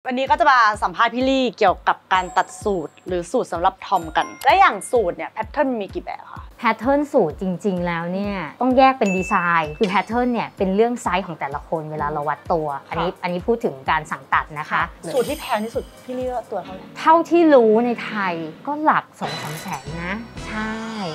วันนี้ก็จะมาสัมภาษณ์พี่ลี่เกี่ยวกับการตัดสูตรหรือสูตรสำหรับทอมกันและอย่างสูตรเนี่ยแพทเทิร์นมีกี่แบบคะแพทเทิร์นสูตรจริงๆแล้วเนี่ยต้องแยกเป็นดีไซน์คือแพทเทิร์นเนี่ยเป็นเรื่องไซส์ของแต่ละคนเวลาเราวัดตัวอันนี้พูดถึงการสั่งตัดนะคะสูตรที่แพงที่สุดพี่ลี่ว่าตัวเท่าไหร่เท่าที่รู้ในไทยก็หลัก 2-3 แสนนะใช่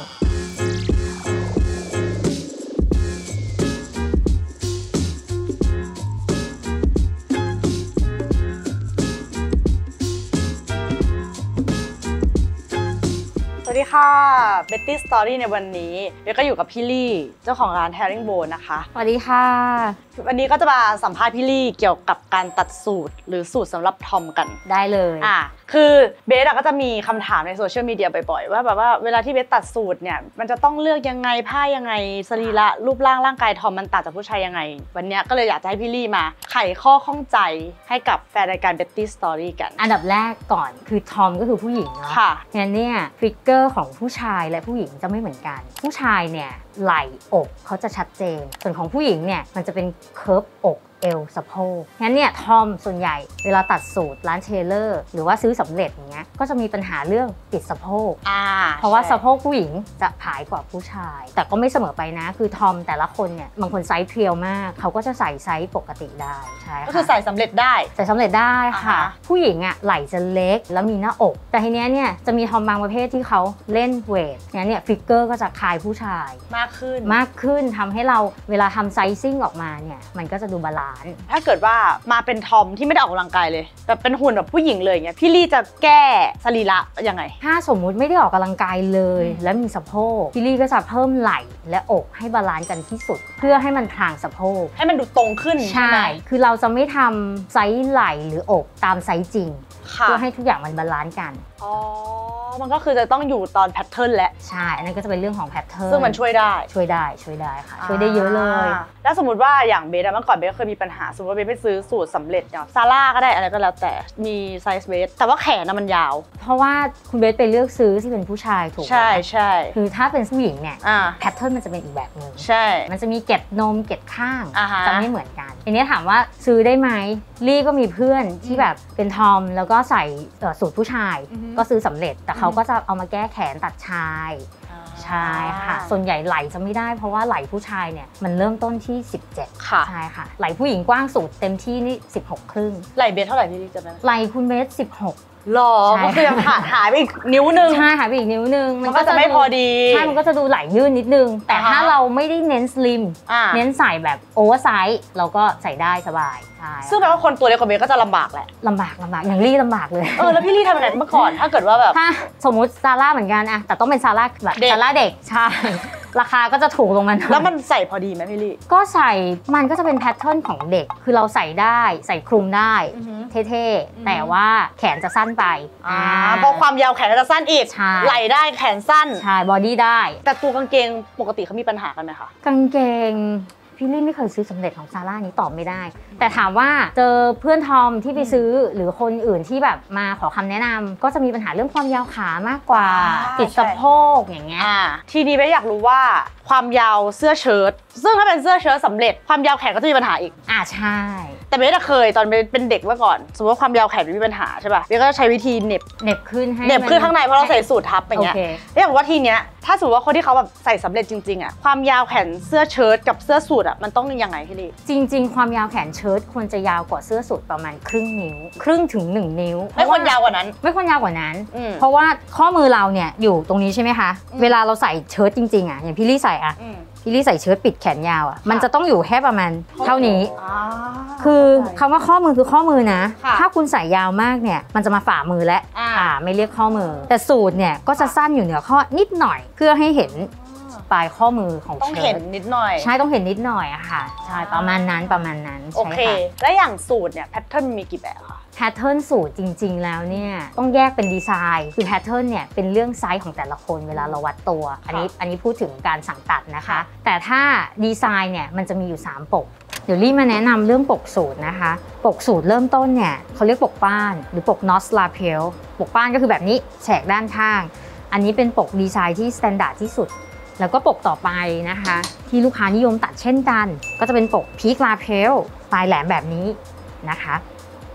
สวัสดีค่ะ Betty Story ในวันนี้เบลก็อยู่กับพี่ลี่เจ้าของร้าน Herringbone นะคะสวัสดีค่ะวันนี้ก็จะมาสัมภาษณ์พี่ลี่เกี่ยวกับการตัดสูตรหรือสูตรสำหรับทอมกันได้เลยคือเบสก็จะมีคำถามในโซเชียลมีเดียบ่อยๆว่าแบบว่าเวลาที่เบสตัดสูตรเนี่ยมันจะต้องเลือกยังไงผ้ายังไงสรีระรูปร่างกายทอมมันต่างจากผู้ชายยังไงวันนี้ก็เลยอยากจะให้พี่ลี่มาไขข้อข้องใจให้กับแฟนรายการ Betty Story กันอันดับแรกก่อนคือทอมก็คือผู้หญิงเนาะค่ะงั้นเนี่ยฟิกเกอร์ของผู้ชายและผู้หญิงจะไม่เหมือนกันผู้ชายเนี่ยไหล่อกเขาจะชัดเจนส่วนของผู้หญิงเนี่ยมันจะเป็นเคิร์ฟอกเอวสะโพกงั้นเนี่ยทอมส่วนใหญ่เวลาตัดสูตรร้านเทเลอร์หรือว่าซื้อสำเร็จอย่างเงี้ยก็จะมีปัญหาเรื่องติดสะโพกเพราะว่าสะโพกผู้หญิงจะผายกว่าผู้ชายแต่ก็ไม่เสมอไปนะคือทอมแต่ละคนเนี่ยบางคนไซส์เพรียวมากเขาก็จะใส่ไซส์ปกติได้ใช่ก็คือใส่สำเร็จได้ใส่สำเร็จได้ค่ะผู้หญิงอ่ะไหล่จะเล็กแล้วมีหน้าอกแต่ทีเนี้ยเนี่ยจะมีทอมบางประเภทที่เขาเล่นเวทงั้นเนี่ยฟิกเกอร์ก็จะคล้ายผู้ชายมากขึ้นทำให้เราเวลาทำไซซิ่งออกมาเนี่ยมันก็จะดูบาลานซ์ถ้าเกิดว่ามาเป็นทอมที่ไม่ได้ออกกำลังกายเลยแบบเป็นหุ่นแบบผู้หญิงเลยเงี้ยพี่ลี่จะแก้สรีระยังไงถ้าสมมุติไม่ได้ออกกำลังกายเลยแล้วมีสะโพกพี่ลี่ก็จะเพิ่มไหล่และอกให้บาลานซ์กันที่สุดเพื่อให้มันพลางสะโพกให้มันดูตรงขึ้นใช่คือเราจะไม่ทำไซส์ไหล่หรืออกตามไซส์จริงเพื่อให้ทุกอย่างมันบาลานซ์กันมันก็คือจะต้องอยู่ตอนแพทเทิร์นแหละใช่อันนั้นก็จะเป็นเรื่องของแพทเทิร์นซึ่งมันช่วยได้ค่ะช่วยได้เยอะเลยแล้วสมมติว่าอย่างเบสเมื่อก่อนเบสเคยมีปัญหาสมมติว่าเบสไปซื้อสูตรสำเร็จอย่างซาร่าก็ได้อะไรก็แล้วแต่มีไซส์เบสแต่ว่าแขนมันยาวเพราะว่าคุณเบสไปเลือกซื้อที่เป็นผู้ชายถูกไหมใช่คือถ้าเป็นผู้หญิงเนี่ยแพทเทิร์นมันจะเป็นอีกแบบนึงใช่มันจะมีเก็บนมเก็บข้างจะไม่เหมือนกันทีนี้ถามว่าซื้อได้ไหมลี่ก็มีเพื่อนที่แบบเป็นทอมแล้วก็ใส่สูตรผู้ชายก็ซื้อสำเร็จแต่เขาก็จะเอามาแก้แขนตัดชายใช่ค่ะส่วนใหญ่ไหล่จะไม่ได้เพราะว่าไหล่ผู้ชายเนี่ยมันเริ่มต้นที่17 ค่ะใช่ค่ะไหล่ผู้หญิงกว้างสุดเต็มที่นี่16 ครึ่งไหล่เบสเท่าไหร่พี่ลี่จำได้ไหล่คุณเบส16 หรอก็คือยังหายไปอีกนิ้วนึงใช่หายไปอีกนิ้วนึงมันก็จะไม่พอดีใช่มันก็จะดูไหล่ยื่นนิดนึงแต่ถ้าเราไม่ได้เน้นสลิมเน้นใส่แบบโอเวอร์ไซส์เราก็ใส่ได้สบายใช่ซึ่งแปลว่าคนตัวเล็กกว่าเบสก็จะลำบากแหละลำบากอย่างลี่ลำบากเลยแล้วพี่ลี่ทำยังไงเมื่อก่อนถ้าเกิดว่าแบบถ้าสมมุติซาร่าเหมือนกันอะแต่ต้องเป็นซาร่าแบบซาร่าเด็กใช่ราคาก็จะถูกลงมาแล้วมันใส่พอดีไหมพี่ลี่ก็ใส่มันก็จะเป็นแพทเทิร์นของเด็กคือเราใส่ได้ใส่คลุมได้เท่ๆแต่ว่าแขนจะสั้นไปเพราะความยาวแขนจะสั้นอีกไหล่ได้แขนสั้นใช่บอดี้ได้แต่ตัวกางเกงปกติเขามีปัญหากันไหมคะกางเกงพี่ลี่ไม่เคยซื้อสำเร็จของซาร่านี้ตอบไม่ได้แต่ถามว่าเจอเพื่อนทอมที่ไปซื้อหรือคนอื่นที่แบบมาขอคำแนะนำก็จะมีปัญหาเรื่องความยาวขามากกว่าติดสะโพกอย่างเงี้ยทีนี้ไม่อยากรู้ว่าความยาวเสื้อเชิ้ตซึ่งถ้าเป็นเสื้อเชิ้ตสำเร็จความยาวแขนก็จะมีปัญหาอีกใช่แต่เบสเคยตอนเป็นเด็กเมื่อก่อนสมมติว่าความยาวแขนมีปัญหาใช่ป่ะเบสก็จะใช้วิธีเน็บขึ้นให้เน็บขึ้นข้างในเพราะเราใส่สูททับอย่างเงี้ยอยากบอกว่าทีเนี้ยถ้าสมมติว่าคนที่เขาแบบใส่สำเร็จจริงๆอ่ะความยาวแขนเสื้อเชิ้ตกับเสื้อสูทอ่ะมันต้องยังไงพี่ลี่จริงๆความยาวแขนเชิ้ตควรจะยาวกว่าเสื้อสูทประมาณครึ่งนิ้วครึ่งถึง1 นิ้วไม่ควรยาวกว่านั้นเพราะว่าข้อมือเราเนี่ยอยู่ตรงนี้ใช่ไหมคะเวลาเราใส่เชิ้ตจริงๆอ่ะอย่างพี่ลี่ใส่อ่ะพี่ลี่ใส่เชิ้ตปิดแขนยาวอ่ะมันจะต้องอยู่แค่ประมาณเท่านี้คือคำว่าข้อมือคือข้อมือนะถ้าคุณใส่ยาวมากเนี่ยมันจะมาฝ่ามือและไม่เรียกข้อมือแต่สูทเนี่ยก็จะสั้นอยู่เหนือข้อนิดหน่อยเพื่อให้เห็นปลายข้อมือของต้องเห็นนิดหน่อยใช่ต้องเห็นนิดหน่อยอะค่ะใช่ประมาณนั้นโอเคและอย่างสูตรเนี่ยแพทเทิร์นมีกี่แบบคะแพทเทิร์นสูตรจริงๆแล้วเนี่ยต้องแยกเป็นดีไซน์คือแพทเทิร์นเนี่ยเป็นเรื่องไซส์ของแต่ละคนเวลาเราวัดตัวอันนี้พูดถึงการสั่งตัดนะคะแต่ถ้าดีไซน์เนี่ยมันจะมีอยู่3ปกเดี๋ยวรีมาแนะนำเรื่องปกสูตรนะคะปกสูตรเริ่มต้นเนี่ยเขาเรียกปกป้านหรือปกนอสลาเพลปกป้านก็คือแบบนี้แฉกด้านข้างอันนี้เป็นปกดีไซน์ที่สแตนดาร์ดที่สุดแล้วก็ปกต่อไปนะคะที่ลูกค้านิยมตัดเช่นกันก็จะเป็นปกพีคลาเพลปลายแหลมแบบนี้นะคะ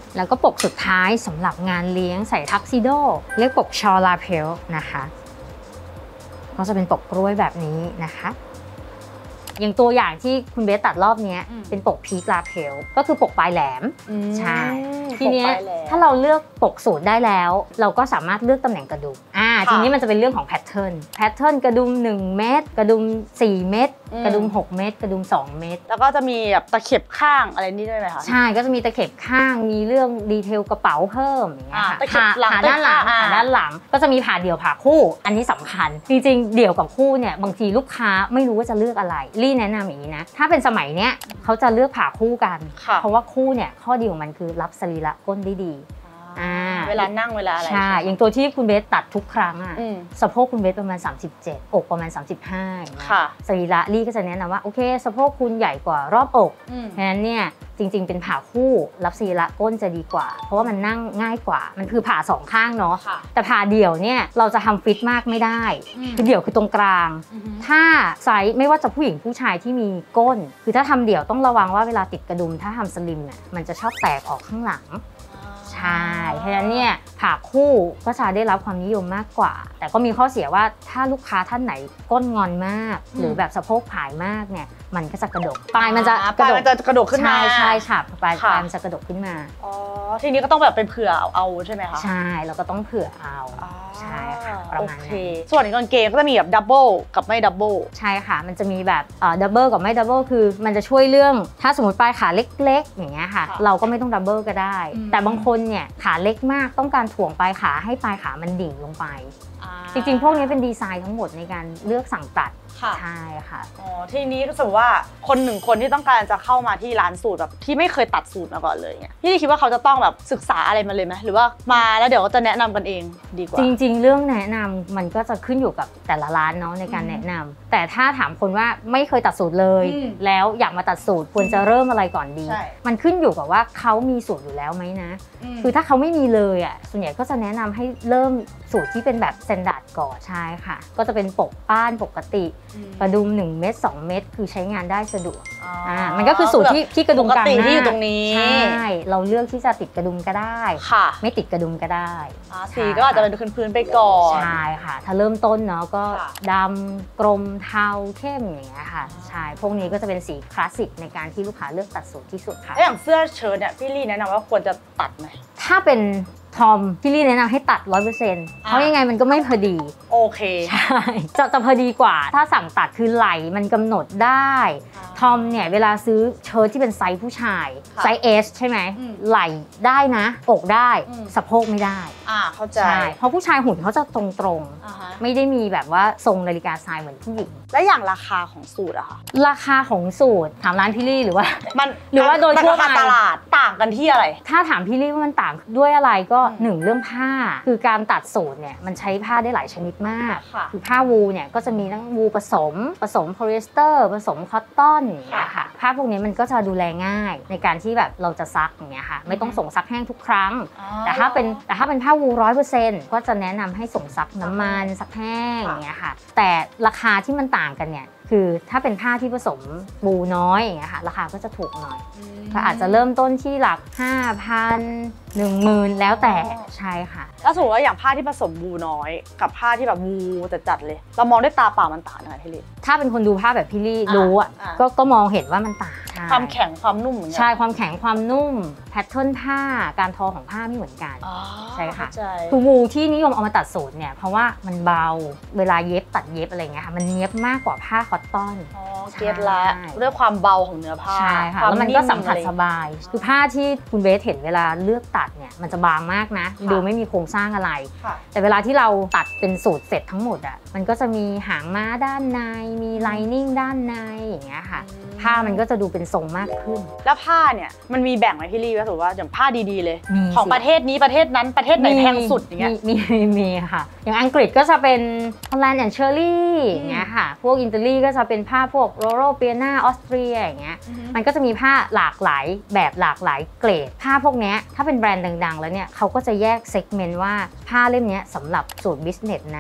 แล้วก็ปกสุดท้ายสำหรับงานเลี้ยงใส่ทักซิโดเรียกปกชอลาเพลนะคะก็จะเป็นปกกล้วยแบบนี้นะคะอย่างตัวอย่างที่คุณเบสตัดรอบนี้เป็นปกพีคลาเพลก็คือปกปลายแหลมใช่ทีนี้ถ้าเราเลือกปกสูตรได้แล้วเราก็สามารถเลือกตำแหน่งกระดุมทีนี้มันจะเป็นเรื่องของแพทเทิร์นกระดุม1เม็ดกระดุม4เม็ดกระดุม6เม็ดกระดุม2เม็ดแล้วก็จะมีแบบตะเข็บข้างอะไรนี่ด้วยไหมคะใช่ก็จะมีตะเข็บข้างมีเรื่องดีเทลกระเป๋าเพิ่มอย่างเงี้ยค่ะผ่าด้านหลังก็จะมีผ่าเดี่ยวผ่าคู่อันนี้สำคัญจริงๆเดี่ยวกับคู่เนี่ยบางทีลูกค้าไม่รู้ว่าจะเลือกอะไรลี่แนะนำอย่างนี้นะถ้าเป็นสมัยเนี้ยเขาจะเลือกผ่าคู่กันเพราะว่าคู่เนี่ยข้อดีของมันคือรับสรีระก้นได้ดีเวลานั่งเวลาอะไรใช่อย่างตัวที่คุณเบสตัดทุกครั้งอะสะโพกคุณเบสประมาณ37อกประมาณ35ค่ะสรีระลี่ก็จะแนะนำว่าโอเคสะโพกคุณใหญ่กว่ารอบอกเพราะฉะนั้นเนี่ยจริงๆเป็นผ่าคู่รับสรีระก้นจะดีกว่าเพราะว่ามันนั่งง่ายกว่ามันคือผ่า2ข้างเนาะแต่ผ่าเดี่ยวเนี่ยเราจะทำฟิตมากไม่ได้คือเดี่ยวคือตรงกลางถ้าไซส์ไม่ว่าจะผู้หญิงผู้ชายที่มีก้นคือถ้าทำเดี่ยวต้องระวังว่าเวลาติดกระดุมถ้าทำสลิมเนี่ยมันจะชอบแตกออกข้างหลังใช่เพราะฉะนั้นเนี่ยผ่าคู่ก็จะได้รับความนิยมมากกว่าแต่ก็มีข้อเสียว่าถ้าลูกค้าท่านไหนก้นงอนมากหรือแบบสะโพกผายมากเนี่ยมันก็จะกระดกปลายมันจะกระดกขึ้นมาใช่ค่ะปลายมันจะกระดกขึ้นมาทีนี้ก็ต้องแบบเป็นเผื่อเอาใช่ไหมคะใช่เราก็ต้องเผื่อเอาใช่ค่ะประมาณนั้นส่วนกางเกงก็จะมีแบบดับเบิลกับไม่ดับเบิลใช่ค่ะมันจะมีแบบดับเบิลกับไม่ดับเบิลคือมันจะช่วยเรื่องถ้าสมมติปลายขาเล็กๆอย่างเงี้ยค่ะเราก็ไม่ต้องดับเบิลก็ได้แต่บางคนเนี่ยขาเล็กมากต้องการถ่วงปลายขาให้ปลายขามันดิ่งลงไปจริงๆพวกนี้เป็นดีไซน์ทั้งหมดในการเลือกสั่งตัดใช่ค่ะทีนี้ก็สมมติว่าคนหนึ่งคนที่ต้องการจะเข้ามาที่ร้านสูตรแบบที่ไม่เคยตัดสูตรมาก่อนเลยเนี่ยพี่คิดว่าเขาจะต้องแบบศึกษาอะไรมาเลยไหมหรือว่ามาแล้วเดี๋ยวก็จะแนะนำกันเองดีกว่าจริงๆเรื่องแนะนำมันก็จะขึ้นอยู่กับแต่ละร้านเนาะในการแนะนำแต่ถ้าถามคนว่าไม่เคยตัดสูตรเลยแล้วอยากมาตัดสูตรควรจะเริ่มอะไรก่อนดีมันขึ้นอยู่กับว่าเขามีสูตรอยู่แล้วไหมนะคือถ้าเขาไม่มีเลยอ่ะส่วนใหญ่ก็จะแนะนำให้เริ่มสูตรที่เป็นแบบสแตนดาร์ดก่อนใช่ค่ะก็จะเป็นปกป้านปกติกระดุม1เม็ด2เม็ดคือใช้งานได้สะดวกมันก็คือสูตรที่กระดุมกลางหน้าที่อยู่ตรงนี้ใช่เราเลือกที่จะติดกระดุมก็ได้ไม่ติดกระดุมก็ได้สีก็อาจจะเป็นพื้นๆไปก่อนใช่ค่ะถ้าเริ่มต้นเนาะก็ดำกรมเทาเข้มอย่างเงี้ยค่ะใช่พวกนี้ก็จะเป็นสีคลาสสิกในการที่ลูกค้าเลือกตัดสูตรที่สุดค่ะอย่างเสื้อเชิ้ตเนี่ยพี่ลี่แนะนำว่าควรจะตัดไหมถ้าเป็นทอมพี่ลี่แนะนำให้ตัด 100% เพราะยังไงมันก็ไม่พอดีโอเคใช่จะพอดีกว่าถ้าสั่งตัดคือไหล่มันกำหนดได้ทอมเนี่ยเวลาซื้อเชิ้ตที่เป็นไซส์ผู้ชายไซส์ S ใช่ไหมไหล่ได้นะอกได้สะโพกไม่ได้เข้าใจเพราะผู้ชายหุ่นเขาจะตรงๆไม่ได้มีแบบว่าทรงนาฬิกาทรายเหมือนผู้หญิงและอย่างราคาของสูตรอะคะราคาของสูตรถามร้านพี่ลี่หรือว่าโดยทั่วไปตลาดต่างกันที่อะไรถ้าถามพี่ลี่ว่ามันต่างด้วยอะไรก็1เรื่องผ้าคือการตัดสูตรเนี่ยมันใช้ผ้าได้หลายชนิดมากคือผ้าวูเนี่ยก็จะมีทั้งวูผสมโพลีเอสเตอร์ผสมคอตตอนอย่างเงี้ยค่ะผ้าพวกนี้มันก็จะดูแลง่ายในการที่แบบเราจะซักอย่างเงี้ยค่ะไม่ต้องส่งซักแห้งทุกครั้งแต่ถ้าเป็นผ้าวู 100% ก็จะแนะนำให้ส่งซักน้ำมันซักแห้งอย่างเงี้ยค่ะแต่ราคาที่มันต่างกันเนี่ยคือถ้าเป็นผ้าที่ผสมวูน้อยอย่างเงี้ยค่ะราคาก็จะถูกหน่อยก็อาจจะเริ่มต้นที่หลัก 5,000 10,000 แล้วแต่ใช่ค่ะแล้วสมมติว่าอย่างผ้าที่ผสมวูน้อยกับผ้าที่แบบวูจัดเลยเรามองด้วยตาเปล่ามันต่างยังไงพี่ลี่ถ้าเป็นคนดูผ้าแบบพี่ลี่รู้อ่ะก็มองเห็นว่ามันต่างความแข็งความนุ่มเหมือนกันใช่ความแข็งความนุ่มแพทเทิร์นผ้าการทอของผ้าไม่เหมือนกันใช่ค่ะคือวูที่นิยมเอามาตัดสูตรเนี่ยเพราะว่ามันเบาเวลาเย็บตัดเย็บอะไรเงี้ยค่ะมันเย็บมากกว่าผ้าคอตตอนเก็ตละด้วยความเบาของเนื้อผ้าใช่ค่ะแล้วมันก็สัมผัสสบายคือผ้าที่คุณเบสเห็นเวลาเลือกตัดเนี่ยมันจะบางมากนะดูไม่มีโครงสร้างอะไรแต่เวลาที่เราตัดเป็นสูตรเสร็จทั้งหมดอ่ะมันก็จะมีหางม้าด้านในมีไลนิ่งด้านในอย่างเงี้ยค่ะผ้ามันก็จะดูเป็นทรงมากขึ้นแล้วผ้าเนี่ยมันมีแบ่งไหมพี่ลี่ว่าถือว่าอย่างผ้าดีๆเลยของประเทศนี้ประเทศนั้นประเทศไหนแพงสุดอย่างเงี้ยมีค่ะอย่างอังกฤษก็จะเป็น Holland and Cherry อย่างเงี้ยค่ะพวกอิตาลีก็จะเป็นผ้าพวกโรโรเปียนาออสเตรียอย่างเงี้ยมันก็จะมีผ้าหลากหลายแบบหลากหลายเกรดผ้าพวกนี้ถ้าเป็นแบรนด์ดังๆแล้วเนี่ยเขาก็จะแยกเซกเมนต์ว่าผ้าเล่มนี้สำหรับสูตรบิสเนสนะผ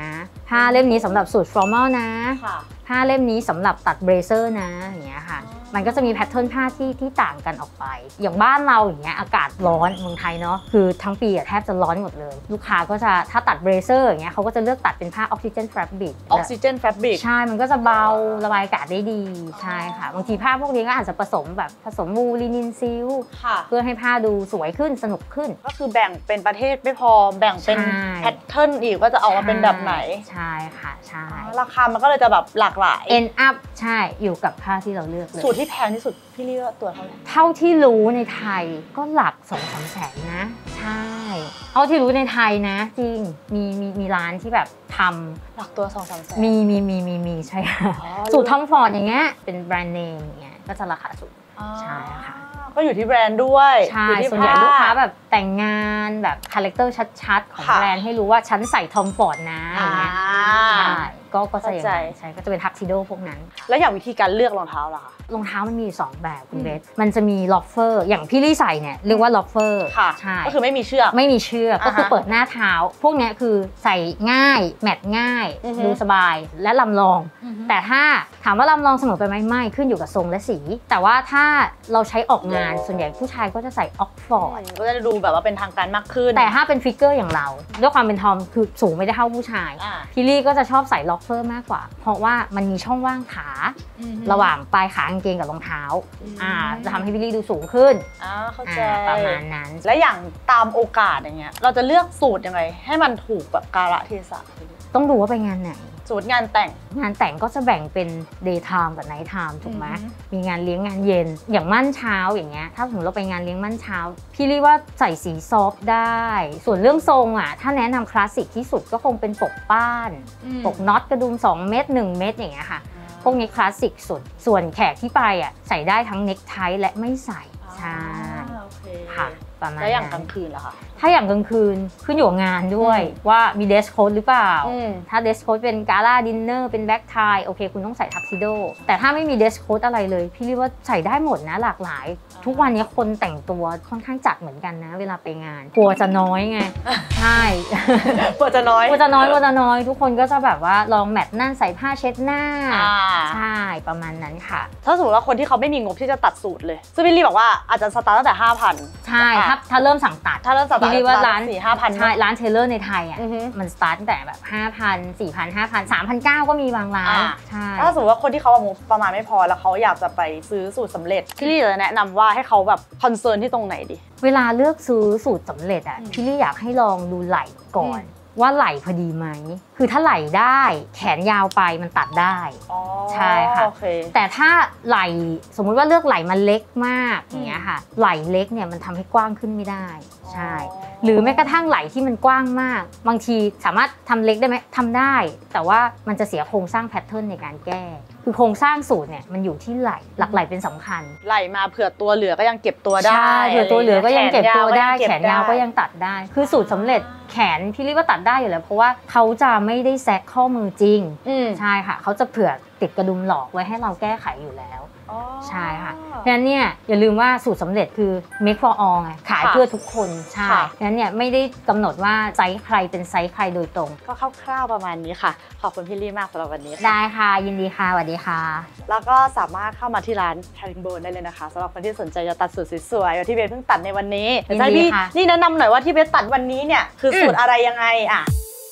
ผ้าเล่มนี้สำหรับสูท formal นะค่ะผ้าเล่มนี้สำหรับตัดเบรเซอร์นะอย่างเงี้ยค่ะมันก็จะมีแพทเทิร์นผ้าที่ต่างกันออกไปอย่างบ้านเราอย่างเงี้ยอากาศร้อนเมืองไทยเนาะคือทั้งปีแทบจะร้อนหมดเลยลูกค้าก็จะถ้าตัดเบรเซอร์อย่างเงี้ยเขาก็จะเลือกตัดเป็นผ้าออกซิเจนแฟบริกใช่มันก็จะเบาระบายอากาศได้ดีใช่ค่ะบางทีผ้าพวกนี้ก็อาจจะผสมวูลลินินซิลเพื่อให้ผ้าดูสวยขึ้นสนุกขึ้นก็คือแบ่งเป็นประเทศไม่พอแบ่งเป็นแพทเทิร์นอีกว่าจะเอามาเป็นแบบไหนใช่ค่ะใช่ราคามันก็เลยจะแบบหลากหลาย end up ใช่อยู่กับผ้าที่เราเลือกเลยสูตรที่แพงที่สุดพี่เรียกว่าตัวเท่าไหร่เท่าที่รู้ในไทยก็หลัก 2-3 แสนนะใช่เอาที่รู้ในไทยนะจริงมีร้านที่แบบทำหลักตัว 2-3 แสนมีใช่ค่ะสูตรทอมฟอร์ดอย่างเงี้ยเป็นแบรนด์เนมอย่างเงี้ยก็จะราคาสูงใช่ค่ะก็อยู่ที่แบรนด์ด้วยใช่ส่วนใหญ่ลูกค้าแบบแต่งงานแบบคาแรคเตอร์ชัดๆของแบรนด์ให้รู้ว่าฉันใส่ทอมฟอร์ดนะอย่างเงี้ยใช่ก็จะอย่างนั้นใช่ก็จะเป็นทักซิโดพวกนั้นแล้วอย่างวิธีการเลือกรองเท้าล่ะคะรองเท้ามันมี2แบบคุณเบสมันจะมีล็อฟเฟอร์อย่างพี่ลี่ใส่เนี่ยเรียกว่าล็อฟเฟอร์ใช่ก็คือไม่มีเชือกก็คือเปิดหน้าเท้าพวกนี้คือใส่ง่ายแมทง่ายดูสบายและลำลองแต่ถ้าถามว่าลำลองเสมอไปไหมไม่ขึ้นอยู่กับทรงและสีแต่ว่าถ้าเราใช้ออกงานส่วนใหญ่ผู้ชายก็จะใส่ออกฟอร์ดก็จะดูแบบว่าเป็นทางการมากขึ้นแต่ถ้าเป็นฟิกเกอร์อย่างเราด้วยความเป็นทอมคือสูงไม่ได้เท่าผู้ชายพี่ลี่ก็จะชอบใส่ล็อกเฟอร์มากกว่าเพราะว่ามันมีช่องว่างขาระหว่างปลายขากางเกงกับรองเท้าจะทำให้พี่ลี่ดูสูงขึ้นเข้าใจประมาณนั้นและอย่างตามโอกาสอย่างเงี้ยเราจะเลือกสูตรยังไงให้มันถูกแบบกาลเทศะต้องดูว่าไปงานไหนสูตรงานแต่งก็จะแบ่งเป็น day time กับ night time ถูกไหมมีงานเลี้ยงงานเย็นอย่างมั่นเช้าอย่างเงี้ยถ้าสมมติเราไปงานเลี้ยงมั่นเช้าพี่ลี่ว่าใส่สีซอฟได้ส่วนเรื่องทรงอ่ะถ้าแนะนำคลาสสิกที่สุดก็คงเป็นปกป้านปกน็อตกระดุม2 เม็ด1 เม็ดอย่างเงี้ยค่ะพวกนี้คลาสสิกสุดส่วนแขกที่ไปอ่ะใส่ได้ทั้งเน็กไทและไม่ใส่ใช่ค่ะประมาณแล้วอย่างกลางคืนล่ะคะถ้าอย่างกลางคืนขึ้นอยู่กับงานด้วยว่ามีเดรสโค้ดหรือเปล่าถ้าเดรสโค้ดเป็นกาล่าดินเนอร์เป็นแบ็คไทโอเคคุณต้องใส่ทักซิโดแต่ถ้าไม่มีเดรสโค้ดอะไรเลยพี่เรียกว่าใส่ได้หมดนะหลากหลายทุกวันนี้คนแต่งตัวค่อนข้างจัดเหมือนกันนะเวลาไปงานกลัวจะน้อยไงใช่กลัวจะน้อยทุกคนก็จะแบบว่าลองแมทนั่นใส่ผ้าเช็ดหน้าใช่ประมาณนั้นค่ะถ้าสมมติว่าคนที่เขาไม่มีงบที่จะตัดสูตรเลยซึ่งพี่ลี่บอกว่าอาจจะสตาร์ทตั้งแต่ 5,000 ใช่ถ้าเริ่มสั่งตัดพี่ลี่ว่าร้าน 4-5,000 ใช่ร้านเทเลอร์ในไทยอ่ะมันสตาร์ทแต่แบบ 5,000 4,000 5,000 3,900 ก็มีบางร้านใช่ถ้าสมมติว่าคนที่เขาประมาณไม่พอแล้วเขาอยากจะไปซื้อสูตรสำเร็จพี่ลี่จะแนะนำว่าให้เขาแบบคอนเซิร์นที่ตรงไหนดีเวลาเลือกซื้อสูตรสำเร็จอ่ะพี่ลี่อยากให้ลองดูไหล่ก่อนว่าไหล่พอดีไหมคือถ้าไหล่ได้แขนยาวไปมันตัดได้ใช่ค่ะแต่ถ้าไหล่สมมุติว่าเลือกไหล่มันเล็กมากอย่างเงี้ยค่ะไหล่เล็กเนี่ยมันทำให้กว้างขึ้นไม่ได้ใช่หรือแม้กระทั่งไหล่ที่มันกว้างมากบางทีสามารถทำเล็กได้ไหมทำได้แต่ว่ามันจะเสียโครงสร้างแพทเทิร์นในการแก้คือโครงสร้างสูตรเนี่ยมันอยู่ที่ไหล่หลักไหล่เป็นสำคัญไหล่มาเผื่อตัวเหลือก็ยังเก็บตัวได้ใช่เผื่อตัวเหลือก็ยังเก็บตัวได้แขนยาวก็ยังตัดได้คือสูตรสำเร็จแขนพี่ลี่ว่าตัดได้อยู่แล้วเพราะว่าเขาจะไม่ได้แซกข้อมือจริงใช่ค่ะเขาจะเผื่อติดกระดุมหลอกไว้ให้เราแก้ไขอยู่แล้วใช่ค่ะเพราะฉะนั้นเนี่ยอย่าลืมว่าสูตรสำเร็จคือ make for all ไงขายเพื่อทุกคนใช่เพราะฉะนั้นเนี่ยไม่ได้กำหนดว่าไซส์ใครเป็นไซส์ใครโดยตรงก็คร่าวๆประมาณนี้ค่ะขอบคุณพี่ลี่มากสำหรับวันนี้ได้ค่ะยินดีค่ะสวัสดีค่ะแล้วก็สามารถเข้ามาที่ร้าน Herringbone ได้เลยนะคะสำหรับคนที่สนใจจะตัดสูตรสวยๆที่เบสเพิ่งตัดในวันนี้ยินดีค่ะนี่แนะนำหน่อยว่าที่เบสตัดวันนี้เนี่ยคือสูตรอะไรยังไงอ่ะ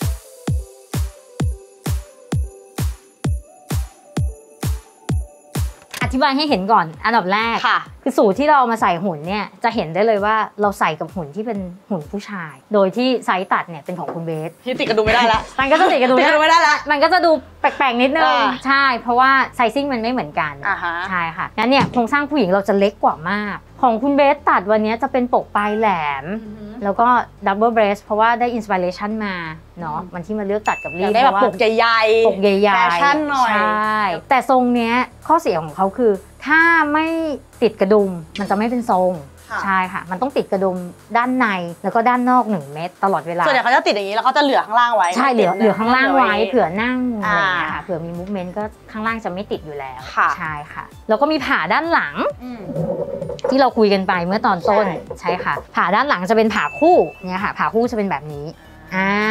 อธิบายให้เห็นก่อนอันดับแรกคือสูตรที่เรามาใส่หุ่นเนี่ยจะเห็นได้เลยว่าเราใส่กับหุ่นที่เป็นหุ่นผู้ชายโดยที่ไซส์ตัดเนี่ยเป็นของคุณเบสที่ติดกระดุมไม่ได้ละมันก็จะติดกระดุมไม่ได้ละมันก็จะดูแปลกๆนิดนึงใช่เพราะว่าไซซิ่งมันไม่เหมือนกันใช่ค่ะงั้นเนี่ยโครงสร้างผู้หญิงเราจะเล็กกว่ามากของคุณเบสตัดวันนี้จะเป็นปกปลายแหลมแล้วก็ดับเบิลเบรสเพราะว่าได้อินสปิเรชันมาเนาะมันที่มาเลือกตัดกับลี่เพราะว่าปกใหญ่ๆแฟชั่นหน่อยใช่แต่ทรงเนี้ยข้อเสียของเขาคือถ้าไม่ติดกระดุมมันจะไม่เป็นทรงใช่ค่ะมันต้องติดกระดุมด้านในแล้วก็ด้านนอก1 เม็ดตลอดเวลาส่วนใหญ่เขาจะติดอย่างนี้แล้วเขาจะเหลือข้างล่างไว้ใช่เหลือข้างล่างไว้เผื่อนั่งอะไรอย่างเงี้ยค่ะเผื่อมีมูฟเมนต์ก็ข้างล่างจะไม่ติดอยู่แล้วใช่ค่ะแล้วก็มีผ่าด้านหลังที่เราคุยกันไปเมื่อตอนต้นใช่ค่ะผ่าด้านหลังจะเป็นผ่าคู่เนี่ยค่ะผ่าคู่จะเป็นแบบนี้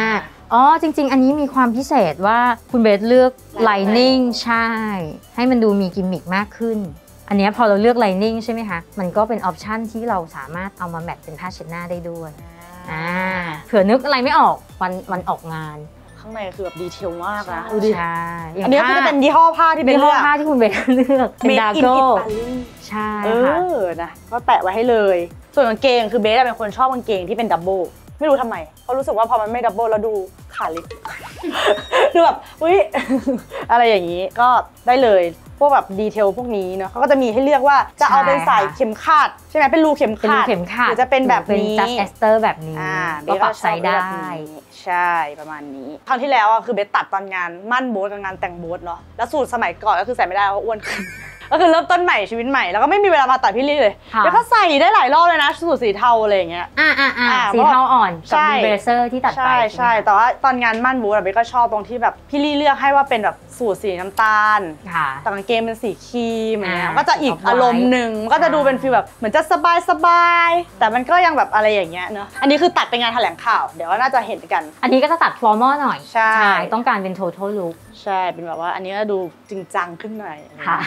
อ๋อจริงๆอันนี้มีความพิเศษว่าคุณเบสเลือก Lining ใช่ให้มันดูมีกิมมิคมากขึ้นอันนี้พอเราเลือก Lining ใช่ไหมคะมันก็เป็นออปชันที่เราสามารถเอามาแมทเป็นผ้าเช็ดหน้าได้ด้วยเผื่อนึกอะไรไม่ออกวันออกงานข้างในคือแบบดีเทลมากนะดูดิใช่อันนี้ก็จะเป็นยี่ห้อผ้าที่เป็นยี่ห้อผ้าที่คุณเบสเลือกเป็นดาโก้ใช่ค่ะนะก็แปะไว้ให้เลยส่วนกางเกงคือเบสเป็นคนชอบกางเกงที่เป็นดับเบิลไม่รู้ทำไมเพราะรู้สึกว่าพอมันไม่ดับเบิลแล้วดูขาเล็กดูแบบอุ๊ยอะไรอย่างนี้ก็ได้เลยพวกแบบดีเทลพวกนี้เนาะเขาก็จะมีให้เลือกว่าจะเอาเป็นใส่เข็มขัดใช่ไหมเป็นรูเข็มขัดหรือจะเป็นแบบนี้จัสเอสเตอร์แบบนี้ก็ปรับใส่ได้ใช่ประมาณนี้ครั้งที่แล้วคือเบสตัดตอนงานมั่นโบ๊ทกับงานแต่งโบ๊ทเนาะแล้วสูตรสมัยก่อนก็คือใส่ไม่ได้เพราะอ้วนขึ้นก็คือเริ่มต้นใหม่ชีวิตใหม่แล้วก็ไม่มีเวลามาตัดพี่ลี่เลยแล้วก็ใส่ได้หลายรอบเลยนะสูตรสีเทาอะไรอย่างเงี้ยสีเทาอ่อนกับเบเซอร์ที่ตัดไปใช่แต่ว่าตอนงานมั่นบูธเบสก็ชอบตรงที่แบบพี่ลี่เลือกให้ว่าเป็นแบบสูตรสีน้ำตาลแต่กางเกงเป็นสีครีมอย่างเงี้ยก็จะอีกอารมณ์หนึ่งก็จะดูเป็นฟีลแบบเหมือนจะสบายแต่มันก็ยังแบบอะไรอย่างเงี้ยเนาะอันนี้คือตัดไปงานแถลงข่าวเดี๋ยวน่าจะเห็นกันอันนี้ก็จะตัดฟอร์มอลหน่อยใช่ต้องการเป็น total look ใช่เป็นแบบว่าอันนี้ก็ดูจริงจังขึ้นหน่อยค่ะ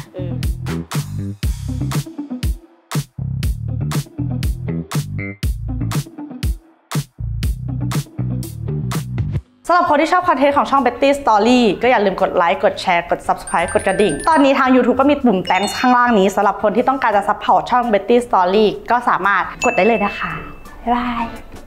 สำหรับคนที่ชอบคอนเทนต์ของช่อง Betty Story ก็อย่าลืมกดไลค์กดแชร์กด Subscribe กดกระดิ่งตอนนี้ทาง YouTube ก็มีปุ่ม Thanks ข้างล่างนี้สำหรับคนที่ต้องการจะซัพพอร์ตช่อง Betty Story ก็สามารถกดได้เลยนะคะบ๊ายบาย